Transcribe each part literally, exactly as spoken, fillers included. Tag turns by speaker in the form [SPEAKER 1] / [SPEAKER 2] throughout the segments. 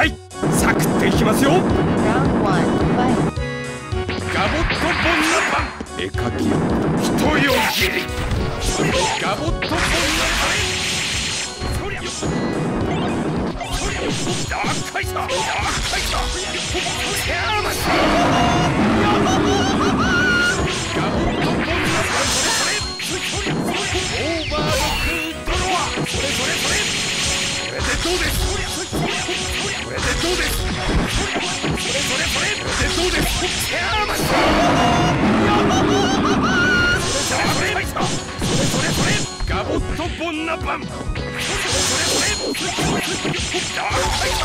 [SPEAKER 1] はい、サクッといきますよ。
[SPEAKER 2] Round one, fight.
[SPEAKER 1] ガボットボンナパン絵描き人よぎりガボットボンナパンそりゃそりゃダークカイサーダークカイサーやーましガボットボンナパンそれそれそれオーバーロックドロワそれそれそれこれでどうですこれでどうですそれそれそれこれでどうですやーましガボットボンナパンそれそれそれダークカイサ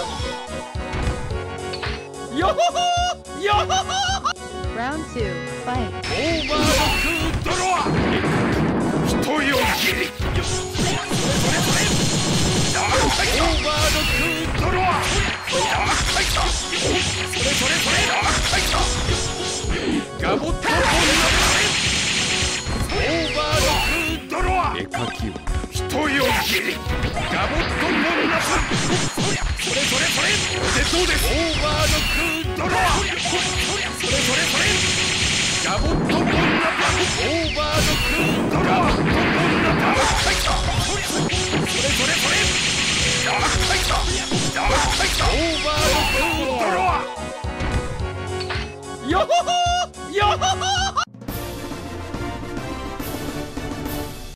[SPEAKER 1] ーよほほよほほ
[SPEAKER 2] Round two, fight.
[SPEAKER 1] オーバーロックドロワ人よぎりそれそれそれダークカイサーオーバーロックドロワダークカイサーそれそれそれダークカイサーガボットボンナパンオーバーロックドロワ絵描きを人よぎりガボットボンナパンそれそれそれでどうですオーバーロックドロワそれそれそれガボットボンナパンオーバーロックドロワガボットボンナパンカイサーそれそれそれダークカイサーダークカイサーオーバーロックドロワよほほー